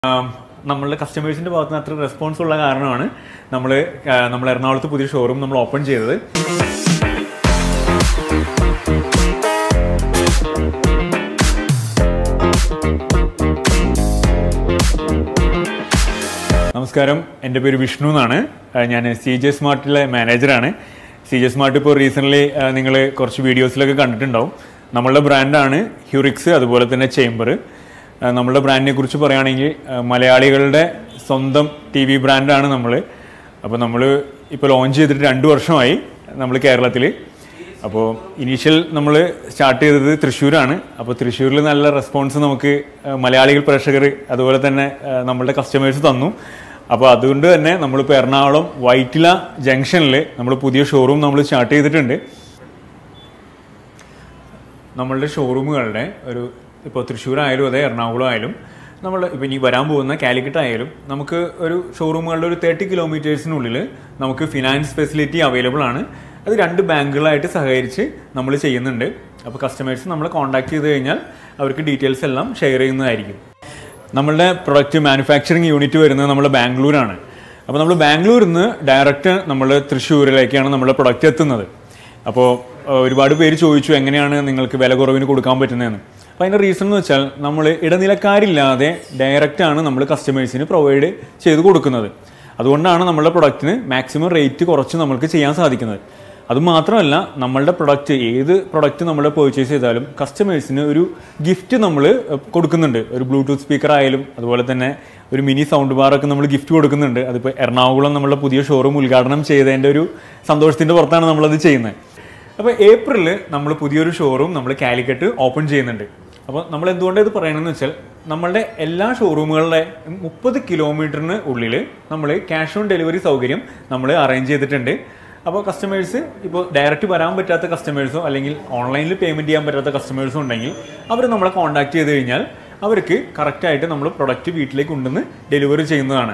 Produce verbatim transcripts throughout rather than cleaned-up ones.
നമ്മളുടെ കസ്റ്റമേഴ്സിൻ്റെ ഭാഗത്ത് നിന്ന് അത്ര റെസ്പോൺസ് ഉള്ള കാരണമാണ് നമ്മൾ നമ്മൾ എറണാകുളത്ത് പുതിയ ഷോറൂം നമ്മൾ ഓപ്പൺ ചെയ്തത്. നമസ്കാരം, എൻ്റെ പേര് വിഷ്ണു എന്നാണ്. ഞാൻ സി ജെ സ്മാർട്ടിലെ മാനേജറാണ്. സി ജെ സ്മാർട്ട് ഇപ്പോൾ റീസെൻ്റ്ലി നിങ്ങൾ കുറച്ച് വീഡിയോസിലൊക്കെ കണ്ടിട്ടുണ്ടാവും. നമ്മളുടെ ബ്രാൻഡാണ് ഹ്യൂറിക്സ്, അതുപോലെ തന്നെ ചേംബർ. നമ്മളുടെ ബ്രാൻഡിനെ കുറിച്ച് പറയുകയാണെങ്കിൽ മലയാളികളുടെ സ്വന്തം ടി വി ബ്രാൻഡാണ് നമ്മൾ. അപ്പോൾ നമ്മൾ ഇപ്പോൾ ലോഞ്ച് ചെയ്തിട്ട് രണ്ട് വർഷമായി നമ്മൾ കേരളത്തിൽ. അപ്പോൾ ഇനീഷ്യൽ നമ്മൾ സ്റ്റാർട്ട് ചെയ്തത് തൃശ്ശൂരാണ്. അപ്പോൾ തൃശ്ശൂരിൽ നല്ല റെസ്പോൺസ് നമുക്ക് മലയാളികൾ പ്രേക്ഷകർ അതുപോലെ തന്നെ നമ്മളുടെ കസ്റ്റമേഴ്സ് തന്നു. അപ്പോൾ അതുകൊണ്ട് തന്നെ നമ്മളിപ്പോൾ എറണാകുളം വൈറ്റില ജംഗ്ഷനിൽ നമ്മൾ പുതിയ ഷോറൂം നമ്മൾ സ്റ്റാർട്ട് ചെയ്തിട്ടുണ്ട്. നമ്മളുടെ ഷോറൂമുകളുടെ ഒരു ഇപ്പോൾ തൃശ്ശൂരായാലും അതെ എറണാകുളം ആയാലും നമ്മൾ ഇപ്പോൾ ഇനി വരാൻ പോകുന്ന കാലിക്കറ്റ് ആയാലും നമുക്ക് ഒരു ഷോറൂമുകളുടെ ഒരു തേർട്ടി കിലോമീറ്റേഴ്സിനുള്ളിൽ നമുക്ക് ഫിനാൻസ് ഫെസിലിറ്റി അവൈലബിൾ ആണ്. അത് രണ്ട് ബാങ്കുകളായിട്ട് സഹകരിച്ച് നമ്മൾ ചെയ്യുന്നുണ്ട്. അപ്പോൾ കസ്റ്റമേഴ്സ് നമ്മളെ കോൺടാക്ട് ചെയ്ത് കഴിഞ്ഞാൽ അവർക്ക് ഡീറ്റെയിൽസ് എല്ലാം ഷെയർ ചെയ്യുന്നതായിരിക്കും. നമ്മളുടെ പ്രൊഡക്റ്റ് മാനുഫാക്ചറിങ് യൂണിറ്റ് വരുന്നത് നമ്മൾ ബാംഗ്ലൂരാണ്. അപ്പോൾ നമ്മൾ ബാംഗ്ലൂരിൽ നിന്ന് ഡയറക്റ്റ് നമ്മൾ തൃശ്ശൂരിലേക്കാണ് നമ്മുടെ പ്രൊഡക്റ്റ് എത്തുന്നത്. അപ്പോൾ ഒരുപാട് പേര് ചോദിച്ചു എങ്ങനെയാണ് നിങ്ങൾക്ക് വില കുറവിന് കൊടുക്കാൻ പറ്റുന്നതെന്ന്. അപ്പോൾ അതിൻ്റെ റീസൺ എന്ന് വെച്ചാൽ നമ്മൾ ഇടനിലക്കാരില്ലാതെ ഡയറക്റ്റാണ് നമ്മൾ കസ്റ്റമേഴ്സിന് പ്രൊവൈഡ് ചെയ്ത് കൊടുക്കുന്നത്. അതുകൊണ്ടാണ് നമ്മളുടെ പ്രൊഡക്റ്റിന് മാക്സിമം റേറ്റ് കുറച്ച് നമുക്ക് ചെയ്യാൻ സാധിക്കുന്നത്. അതുമാത്രമല്ല, നമ്മളുടെ പ്രൊഡക്റ്റ് ഏത് പ്രൊഡക്റ്റ് നമ്മൾ പർച്ചേസ് ചെയ്താലും കസ്റ്റമേഴ്സിന് ഒരു ഗിഫ്റ്റ് നമ്മൾ കൊടുക്കുന്നുണ്ട്. ഒരു ബ്ലൂടൂത്ത് സ്പീക്കർ ആയാലും അതുപോലെ തന്നെ ഒരു മിനി സൗണ്ട് ബാറൊക്കെ നമ്മൾ ഗിഫ്റ്റ് കൊടുക്കുന്നുണ്ട്. അതിപ്പോൾ എറണാകുളം നമ്മളുടെ പുതിയ ഷോറൂം ഉദ്ഘാടനം ചെയ്തതിൻ്റെ ഒരു സന്തോഷത്തിൻ്റെ പുറത്താണ് നമ്മളത് ചെയ്യുന്നത്. അപ്പോൾ ഏപ്രിലിൽ നമ്മൾ പുതിയൊരു ഷോറൂം നമ്മൾ കാലിക്കറ്റ് ഓപ്പൺ ചെയ്യുന്നുണ്ട്. അപ്പോൾ നമ്മൾ എന്തുകൊണ്ടാണ് ഇത് പറയണമെന്ന് വെച്ചാൽ നമ്മളുടെ എല്ലാ ഷോറൂമുകളുടെ മുപ്പത് കിലോമീറ്ററിന് ഉള്ളിൽ നമ്മൾ ക്യാഷ് ഓൺ ഡെലിവറി സൗകര്യം നമ്മൾ അറേഞ്ച് ചെയ്തിട്ടുണ്ട്. അപ്പോൾ കസ്റ്റമേഴ്സ് ഇപ്പോൾ ഡയറക്റ്റ് വരാൻ പറ്റാത്ത കസ്റ്റമേഴ്സോ അല്ലെങ്കിൽ ഓൺലൈനിൽ പേയ്മെൻറ്റ് ചെയ്യാൻ പറ്റാത്ത കസ്റ്റമേഴ്സോ ഉണ്ടെങ്കിൽ അവർ നമ്മളെ കോൺടാക്ട് ചെയ്ത് കഴിഞ്ഞാൽ അവർക്ക് കറക്റ്റായിട്ട് നമ്മൾ പ്രൊഡക്റ്റ് വീട്ടിലേക്ക് കൊണ്ടുവന്ന് ഡെലിവറി ചെയ്യുന്നതാണ്.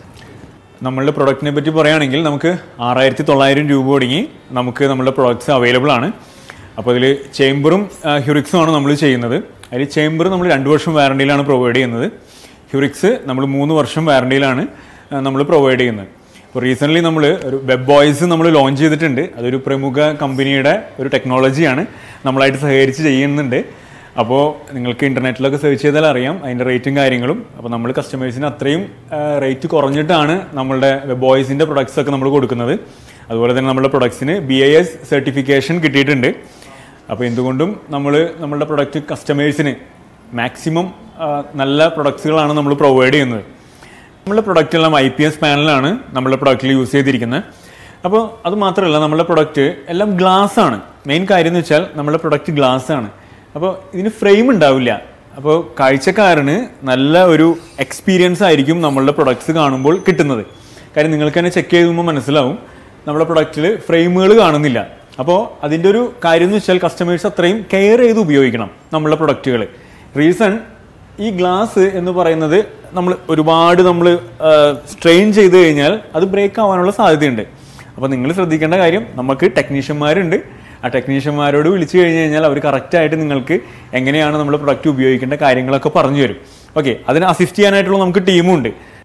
നമ്മളുടെ പ്രൊഡക്റ്റിനെ പറ്റി പറയുകയാണെങ്കിൽ നമുക്ക് ആറായിരത്തി തൊള്ളായിരം രൂപ തുടങ്ങി നമുക്ക് നമ്മളുടെ പ്രൊഡക്ട്സ് അവൈലബിൾ ആണ്. അപ്പോൾ അതിൽ ചേംബറും ഹ്യൂറിക്സും ആണ് നമ്മൾ ചെയ്യുന്നത്. അതിൽ ചേംബർ നമ്മൾ രണ്ട് വർഷം വാറണ്ടിയിലാണ് പ്രൊവൈഡ് ചെയ്യുന്നത്. ഹ്യൂറിക്സ് നമ്മൾ മൂന്ന് വർഷം വാറണ്ടിയിലാണ് നമ്മൾ പ്രൊവൈഡ് ചെയ്യുന്നത്. അപ്പോൾ റീസെൻ്റ്ലി നമ്മൾ ഒരു വെബ് വോയിസ് നമ്മൾ ലോഞ്ച് ചെയ്തിട്ടുണ്ട്. അതൊരു പ്രമുഖ കമ്പനിയുടെ ഒരു ടെക്നോളജിയാണ്, നമ്മളായിട്ട് സഹകരിച്ച് ചെയ്യുന്നുണ്ട്. അപ്പോൾ നിങ്ങൾക്ക് ഇൻ്റർനെറ്റിലൊക്കെ സെർച്ച് ചെയ്താൽ അറിയാം അതിൻ്റെ റേറ്റും കാര്യങ്ങളും. അപ്പോൾ നമ്മൾ കസ്റ്റമേഴ്സിന് അത്രയും റേറ്റ് കുറഞ്ഞിട്ടാണ് നമ്മളുടെ വെബ് വോയിസിൻ്റെ പ്രൊഡക്ട്സ് ഒക്കെ നമ്മൾ കൊടുക്കുന്നത്. അതുപോലെ തന്നെ നമ്മുടെ പ്രൊഡക്ട്സിന് ബി ഐ എസ് സർട്ടിഫിക്കേഷൻ കിട്ടിയിട്ടുണ്ട്. അപ്പോൾ എന്തുകൊണ്ടും നമ്മൾ നമ്മളുടെ പ്രൊഡക്റ്റ് കസ്റ്റമേഴ്സിന് മാക്സിമം നല്ല പ്രൊഡക്ട്സുകളാണ് നമ്മൾ പ്രൊവൈഡ് ചെയ്യുന്നത്. നമ്മളുടെ പ്രൊഡക്റ്റെല്ലാം ഐ പി എസ് പാനലാണ് നമ്മളുടെ പ്രൊഡക്റ്റിൽ യൂസ് ചെയ്തിരിക്കുന്നത്. അപ്പോൾ അത് മാത്രമല്ല, നമ്മളുടെ പ്രൊഡക്റ്റ് എല്ലാം ഗ്ലാസ് ആണ്. മെയിൻ കാര്യം എന്ന് വെച്ചാൽ നമ്മളുടെ പ്രൊഡക്റ്റ് ഗ്ലാസ് ആണ്. അപ്പോൾ ഇതിന് ഫ്രെയിം ഉണ്ടാവില്ല. അപ്പോൾ കാഴ്ചക്കാരന് നല്ല ഒരു എക്സ്പീരിയൻസ് ആയിരിക്കും നമ്മളുടെ പ്രൊഡക്ട്സ് കാണുമ്പോൾ കിട്ടുന്നത്. കാര്യം നിങ്ങൾക്ക് തന്നെ ചെക്ക് ചെയ്യുമ്പോൾ മനസ്സിലാവും നമ്മുടെ പ്രൊഡക്റ്റിൽ ഫ്രെയിമുകൾ കാണുന്നില്ല. അപ്പോൾ അതിൻ്റെ ഒരു കാര്യം എന്ന് വെച്ചാൽ കസ്റ്റമേഴ്സ് അത്രയും കെയർ ചെയ്ത് ഉപയോഗിക്കണം നമ്മളുടെ പ്രൊഡക്റ്റുകൾ. റീസൺ, ഈ ഗ്ലാസ് എന്ന് പറയുന്നത് നമ്മൾ ഒരുപാട് നമ്മൾ സ്ട്രെയിൻ ചെയ്ത് കഴിഞ്ഞാൽ അത് ബ്രേക്ക് ആവാനുള്ള സാധ്യതയുണ്ട്. അപ്പോൾ നിങ്ങൾ ശ്രദ്ധിക്കേണ്ട കാര്യം, നമുക്ക് ടെക്നീഷ്യന്മാരുണ്ട്. ആ ടെക്നീഷ്യന്മാരോട് വിളിച്ചു കഴിഞ്ഞ് കഴിഞ്ഞാൽ അവർ കറക്റ്റായിട്ട് നിങ്ങൾക്ക് എങ്ങനെയാണ് നമ്മൾ പ്രൊഡക്റ്റ് ഉപയോഗിക്കേണ്ട കാര്യങ്ങളൊക്കെ പറഞ്ഞു തരും. ഓക്കെ, അതിനെ അസിസ്റ്റ് ചെയ്യാനായിട്ടുള്ള നമുക്ക് ടീമുണ്ട്.